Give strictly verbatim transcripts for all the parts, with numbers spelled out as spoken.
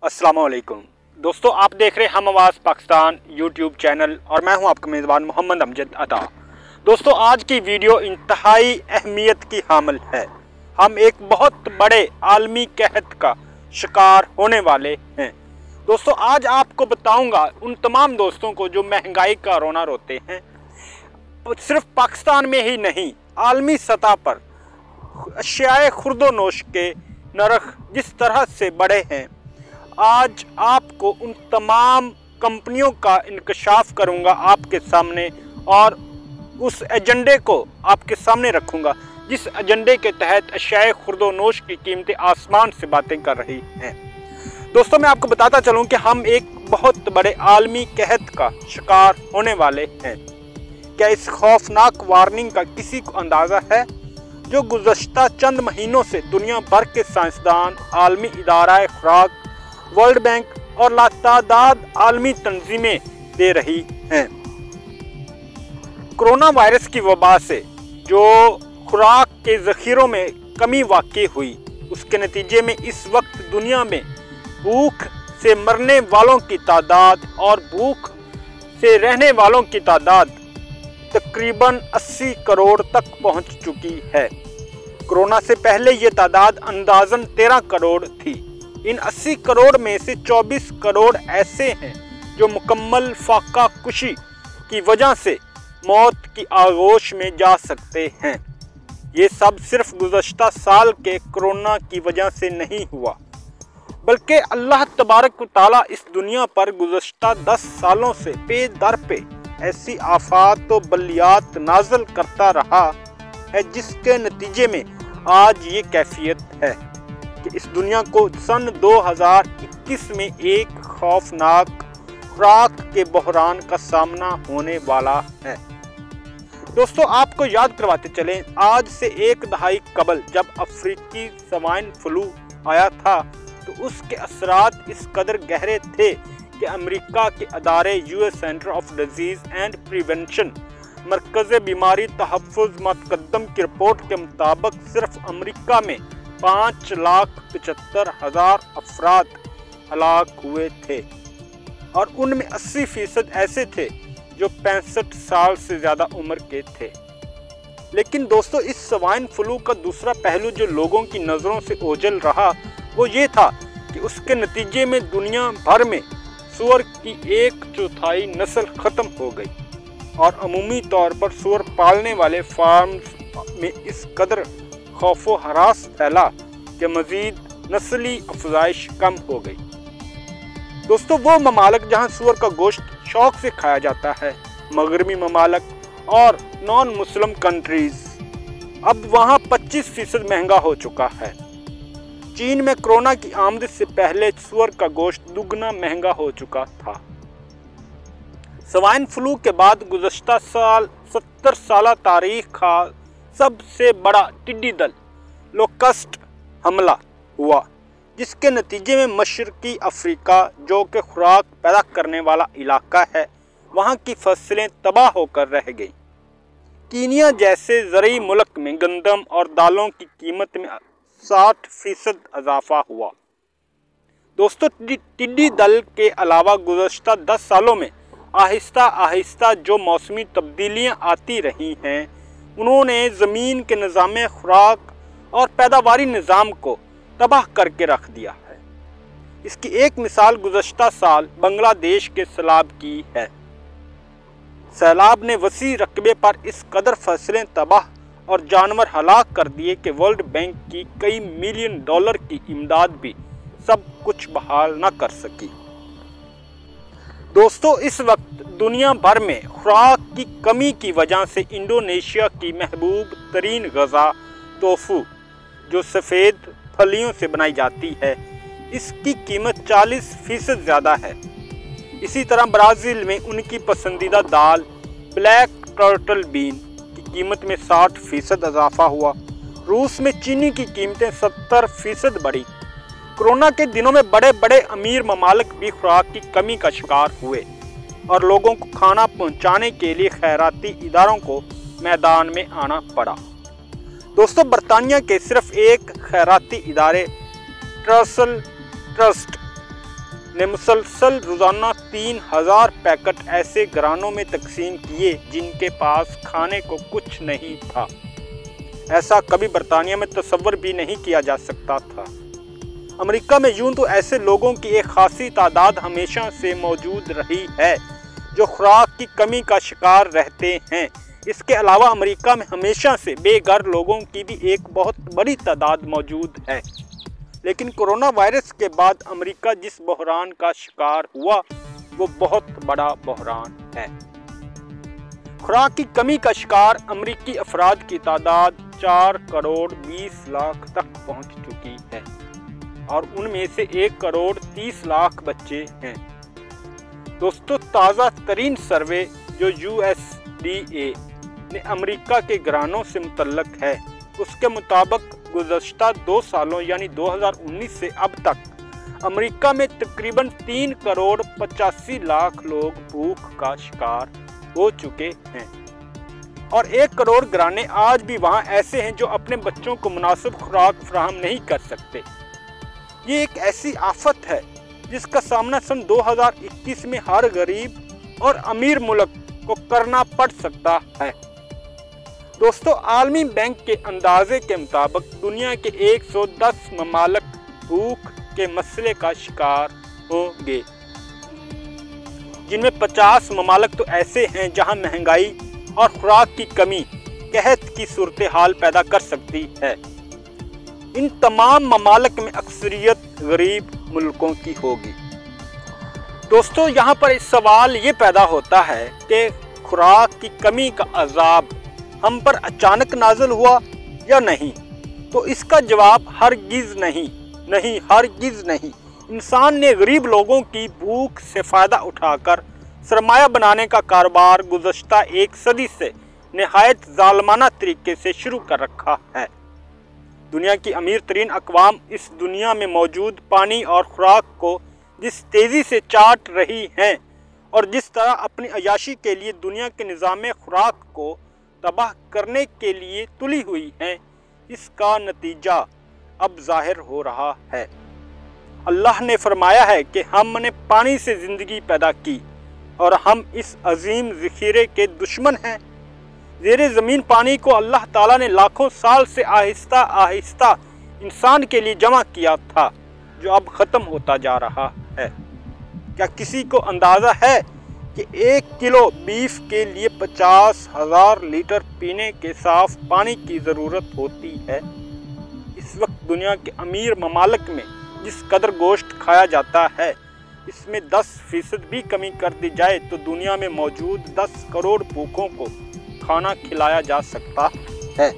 अस्सलाम वालेकुम दोस्तों, आप देख रहे हैं हम आवाज़ पाकिस्तान यूट्यूब चैनल और मैं हूं आपका मेज़बान मोहम्मद अमजद अता। दोस्तों, आज की वीडियो इंतहाई अहमियत की हामिल है। हम एक बहुत बड़े आलमी कहत का शिकार होने वाले हैं। दोस्तों, आज आपको बताऊंगा उन तमाम दोस्तों को जो महंगाई का रोना रोते हैं। सिर्फ पाकिस्तान में ही नहीं, आलमी सतह पर अशियाए खुर्दोनोश के नरख जिस तरह से बढ़े हैं, आज आपको उन तमाम कंपनियों का इंकशाफ करूंगा आपके सामने और उस एजेंडे को आपके सामने रखूंगा जिस एजेंडे के तहत अशियाए खुर्दोनोश की कीमतें आसमान से बातें कर रही हैं। दोस्तों, मैं आपको बताता चलूं कि हम एक बहुत बड़े आलमी कहत का शिकार होने वाले हैं। क्या इस खौफनाक वार्निंग का किसी को अंदाज़ा है जो गुज़श्ता चंद महीनों से दुनिया भर के साइंसदान, आलमी इदारा खुराक, वर्ल्ड बैंक और लातादाद आलमी तंजीमें दे रही हैं। कोरोना वायरस की वबा से जो खुराक के ज़ख़ीरों में कमी वाक़ई हुई, उसके नतीजे में इस वक्त दुनिया में भूख से मरने वालों की तादाद और भूख से रहने वालों की तादाद तकरीबन अस्सी करोड़ तक पहुंच चुकी है। कोरोना से पहले ये तादाद अंदाज़न तेरह करोड़ थी। इन अस्सी करोड़ में से चौबीस करोड़ ऐसे हैं जो मुकम्मल फाका कुशी की वजह से मौत की आगोश में जा सकते हैं। ये सब सिर्फ गुज़श्ता साल के कोरोना की वजह से नहीं हुआ, बल्कि अल्लाह तबारक व तआला इस दुनिया पर गुज़श्ता दस सालों से पे दर पे ऐसी आफात व बलियात नाजल करता रहा है जिसके नतीजे में आज ये कैफियत है कि इस दुनिया को सन दो हज़ार इक्कीस में एक खौफनाक खुराक के बहरान का सामना होने वाला है। दोस्तों, आपको याद करवाते चलें, आज से एक दहाई कबल जब अफ्रीकी स्वाइन फ्लू आया था तो उसके असरात इस कदर गहरे थे कि अमेरिका के अदारे US centre of disease and prevention मरकज़ बीमारी तहफ़्फ़ुज़ मुतक़द्दम की रिपोर्ट के मुताबिक सिर्फ अमेरिका में पाँच लाख पचहत्तर हज़ार अफराद हलाक हुए थे और उनमें अस्सी फीसद ऐसे थे जो पैंसठ साल से ज़्यादा उम्र के थे। लेकिन दोस्तों, इस स्वाइन फ्लू का दूसरा पहलू जो लोगों की नज़रों से ओझल रहा वो ये था कि उसके नतीजे में दुनिया भर में सूअर की एक चौथाई नस्ल ख़त्म हो गई और अमूमी तौर पर सूअर पालने वाले फार्म्स में इस कदर खौफो हरास फैला कि मज़ीद नस्ली अफजाइश कम हो गई। दोस्तों, वो ममालिक जहाँ सूअर का गोश्त शौक से खाया जाता है, मगरबी ममालिक और नॉन मुस्लिम कंट्रीज़, अब वहाँ पच्चीस फीसद महंगा हो चुका है। चीन में कोरोना की आमद से पहले सूअर का गोश्त दुगना महंगा हो चुका था। स्वाइन फ्लू के बाद गुज़श्ता साल सत्तर साल तारीख का सबसे बड़ा टिड्डी दल लोकस्ट हमला हुआ, जिसके नतीजे में मशरकी अफ्रीका, जो कि खुराक पैदा करने वाला इलाका है, वहाँ की फसलें तबाह होकर रह गईं। कीनिया जैसे ज़रई मुल्क में गंदम और दालों की कीमत में साठ फीसद इजाफा हुआ। दोस्तों, टिड्डी दल के अलावा गुज़श्ता दस सालों में आहिस्ता आहिस्ता जो मौसमी तब्दीलियाँ आती रही हैं, उन्होंने ज़मीन के निज़ाम खुराक और पैदावारी निज़ाम को तबाह करके रख दिया है। इसकी एक मिसाल गुज़श्ता साल बांग्लादेश के सैलाब की है। सैलाब ने वसी रकबे पर इस कदर फसलें तबाह और जानवर हलाक कर दिए कि वर्ल्ड बैंक की कई मिलियन डॉलर की इमदाद भी सब कुछ बहाल न कर सकी। दोस्तों, इस वक्त दुनिया भर में खुराक की कमी की वजह से इंडोनेशिया की महबूब तरीन गज़ा टोफू, जो सफ़ेद फलियों से बनाई जाती है, इसकी कीमत चालीस फीसद ज़्यादा है। इसी तरह ब्राज़ील में उनकी पसंदीदा दाल ब्लैक टर्टल बीन की कीमत में साठ फीसद इजाफा हुआ। रूस में चीनी की कीमतें सत्तर फीसद बढ़ी। कोरोना के दिनों में बड़े बड़े अमीर ममालिक भी खुराक की कमी का शिकार हुए और लोगों को खाना पहुंचाने के लिए खैराती इदारों को मैदान में आना पड़ा। दोस्तों, बरतानिया के सिर्फ एक खैराती इदारे ट्रसल ट्रस्ट نے مسلسل روزانہ تین ہزار پیکٹ ایسے گھرانوں میں تقسیم کیے جن کے پاس کھانے کو کچھ نہیں تھا۔ ایسا کبھی برطانیہ میں تصور بھی نہیں کیا جا سکتا تھا۔ امریکہ میں یوں تو ایسے لوگوں کی ایک خاصی تعداد ہمیشہ سے موجود رہی ہے جو خوراک کی کمی کا شکار رہتے ہیں۔ اس کے علاوہ امریکہ میں ہمیشہ سے بے گھر لوگوں کی بھی ایک بہت بڑی تعداد موجود ہے، لیکن کرونا وائرس کے بعد امریکہ جس بحران کا شکار ہوا وہ بہت بڑا بحران ہے۔ خوراک کی کمی کا شکار امریکی افراد کی تعداد چار کروڑ بیس لاکھ تک پہنچ چکی ہے اور ان میں سے ایک کروڑ تیس لاکھ بچے ہیں۔ دوستو، تازہ ترین سروے جو یو ایس ڈی اے نے امریکہ کے گھرانوں سے متعلق ہے، اس کے مطابق گزشتہ دو سالوں یعنی دو ہزار انیس سے اب تک امریکہ میں تقریباً تین کروڑ پچاسی لاکھ لوگ بھوک کا شکار ہو چکے ہیں اور ایک کروڑ گھرانے آج بھی وہاں ایسے ہیں جو اپنے بچوں کو مناسب خوراک فراہم نہیں کر سکتے۔ یہ ایک ایسی آفت ہے جس کا سامنا سن دو ہزار اکیس میں ہر غریب اور امیر ملک کو کرنا پڑ سکتا ہے۔ دوستو، عالمی بینک کے اندازے کے مطابق دنیا کے ایک سو دس ممالک بھوک کے مسئلے کا شکار ہوں گے، جن میں پچاس ممالک تو ایسے ہیں جہاں مہنگائی اور خوراک کی کمی قحط کی صورتحال پیدا کر سکتی ہے۔ ان تمام ممالک میں اکثریت غریب ملکوں کی ہوگی۔ دوستو، یہاں پر اس سوال یہ پیدا ہوتا ہے کہ خوراک کی کمی کا عذاب ہم پر اچانک نازل ہوا یا نہیں؟ تو اس کا جواب ہرگز نہیں، نہیں ہرگز نہیں۔ انسان نے غریب لوگوں کی بھوک سے فائدہ اٹھا کر سرمایہ بنانے کا کاروبار گزشتہ ایک صدی سے نہایت ظالمانہ طریقے سے شروع کر رکھا ہے۔ دنیا کی امیر ترین اقوام اس دنیا میں موجود پانی اور خوراک کو جس تیزی سے چاٹ رہی ہیں اور جس طرح اپنی عیاشی کے لیے دنیا کے نظام خوراک کو تباہ کرنے کے لیے تلی ہوئی ہیں، اس کا نتیجہ اب ظاہر ہو رہا ہے۔ اللہ نے فرمایا ہے کہ ہم نے پانی سے زندگی پیدا کی اور ہم اس عظیم ذخیرے کے دشمن ہیں۔ زیر زمین پانی کو اللہ تعالیٰ نے لاکھوں سال سے آہستہ آہستہ انسان کے لیے جمع کیا تھا، جو اب ختم ہوتا جا رہا ہے۔ کیا کسی کو اندازہ ہے کہ ایک کلو بیف کے لیے پچاس ہزار لیٹر پینے کے صاف پانی کی ضرورت ہوتی ہے؟ اس وقت دنیا کے امیر ممالک میں جس قدر گوشت کھایا جاتا ہے، اس میں دس فیصد بھی کمی کر دی جائے تو دنیا میں موجود دس کروڑ بھوکوں کو کھانا کھلایا جا سکتا ہے۔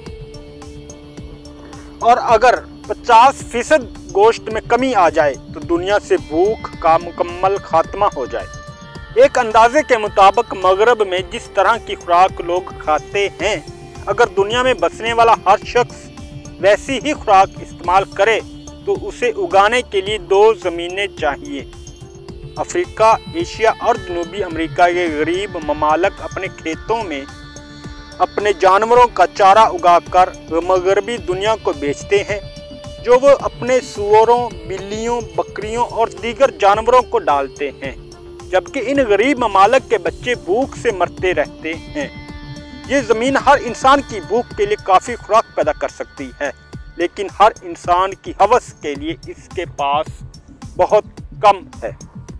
اور اگر پچاس فیصد گوشت میں کمی آ جائے تو دنیا سے بھوک کا مکمل خاتمہ ہو جائے۔ ایک اندازے کے مطابق مغرب میں جس طرح کی خوراک لوگ کھاتے ہیں، اگر دنیا میں بسنے والا ہر شخص ویسی ہی خوراک استعمال کرے تو اسے اگانے کے لیے دو زمینیں چاہیے۔ افریقہ، ایشیا اور جنوبی امریکہ کے غریب ممالک اپنے کھیتوں میں اپنے جانوروں کا چارہ اگا کر مغربی دنیا کو بیچتے ہیں، جو وہ اپنے سوروں، بلیوں، بکریوں اور دیگر جانوروں کو ڈالتے ہیں، جبکہ ان غریب ممالک کے بچے بھوک سے مرتے رہتے ہیں۔ یہ زمین ہر انسان کی بھوک کے لیے کافی خوراک پیدا کر سکتی ہے، لیکن ہر انسان کی ہوس کے لیے اس کے پاس بہت کم ہے۔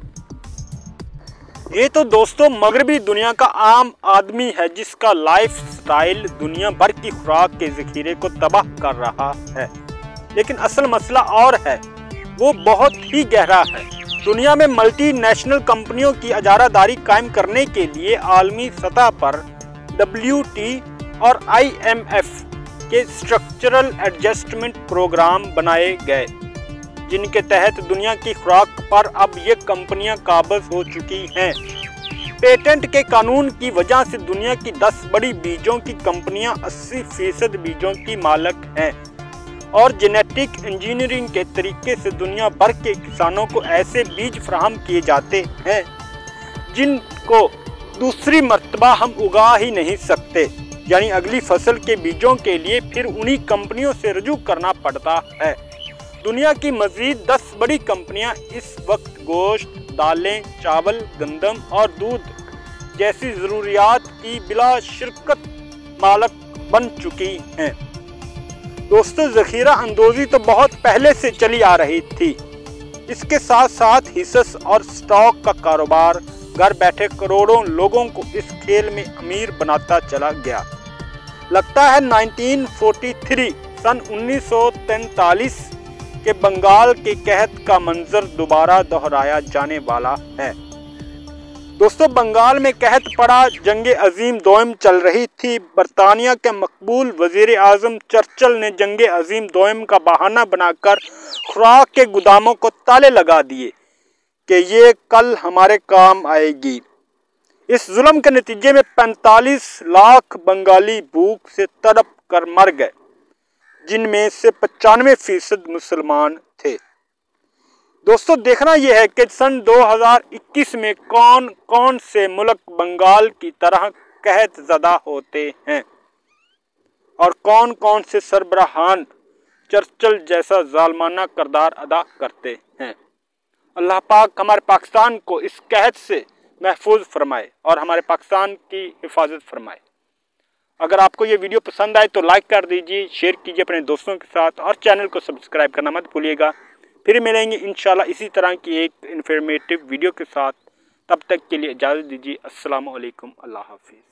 یہ تو دوستو مغربی دنیا کا عام آدمی ہے جس کا لائف سٹائل دنیا بھر کی خوراک کے ذخیرے کو تباہ کر رہا ہے، لیکن اصل مسئلہ اور ہے، وہ بہت ہی گہرا ہے۔ دنیا میں ملٹی نیشنل کمپنیوں کی اجارہ داری قائم کرنے کے لیے عالمی سطح پر ڈبلیو ٹی اور آئی ایم ایف کے اسٹرکچرل ایڈجسٹمنٹ پروگرام بنائے گئے، جن کے تحت دنیا کی خوراک پر اب یہ کمپنیاں قابض ہو چکی ہیں۔ پیٹنٹ کے قانون کی وجہ سے دنیا کی دس بڑی بیجوں کی کمپنیاں اسی فیصد بیجوں کی مالک ہیں، اور جینیٹک انجینئرنگ کے طریقے سے دنیا بھر کے کسانوں کو ایسے بیج فراہم کیے جاتے ہیں جن کو دوسری مرتبہ ہم اگا ہی نہیں سکتے، یعنی اگلی فصل کے بیجوں کے لیے پھر انہی کمپنیوں سے رجوع کرنا پڑتا ہے۔ دنیا کی مزید دس بڑی کمپنیاں اس وقت گوشت، دالیں، چاول، گندم اور دودھ جیسی ضروریات کی بلا شرکت مالک بن چکی ہیں۔ دوستو، ذخیرہ اندوزی تو بہت پہلے سے چلی آ رہی تھی۔ اس کے ساتھ ساتھ حصص اور سٹاک کا کاروبار گھر بیٹھے کروڑوں لوگوں کو اس کھیل میں امیر بناتا چلا گیا۔ لگتا ہے نائنٹین فورٹی تھری سن انیس سو تینتالیس کے بنگال کے قحط کا منظر دوبارہ دہرایا جانے والا ہے۔ دوستو، بنگال میں قحط پڑا، جنگ عظیم دوئم چل رہی تھی۔ برطانیہ کے مقبول وزیر اعظم چرچل نے جنگ عظیم دوئم کا بہانہ بنا کر خوراک کے گوداموں کو تالے لگا دیے کہ یہ کل ہمارے کام آئے گی۔ اس ظلم کے نتیجے میں پینتالیس لاکھ بنگالی بھوک سے تڑپ کر مر گئے، جن میں سے پچانوے فیصد مسلمان تھے۔ دوستو، دیکھنا یہ ہے کہ سن دو ہزار اکیس میں کون کون سے ملک بنگال کی طرح قحط زدہ ہوتے ہیں اور کون کون سے سربراہان چرچل جیسا ظالمانہ کردار ادا کرتے ہیں۔ اللہ پاک ہمارے پاکستان کو اس قحط سے محفوظ فرمائے اور ہمارے پاکستان کی حفاظت فرمائے۔ اگر آپ کو یہ ویڈیو پسند آئے تو لائک کر دیجیے، شیئر کیجیے اپنے دوستوں کے ساتھ اور چینل کو سبسکرائب کرنا مت بھولیے گا۔ پھر ملیں گے انشاءاللہ اسی طرح کی ایک انفارمیٹیو ویڈیو کے ساتھ۔ تب تک کے لیے اجازت دیجیے۔ السلام علیکم، اللہ حافظ۔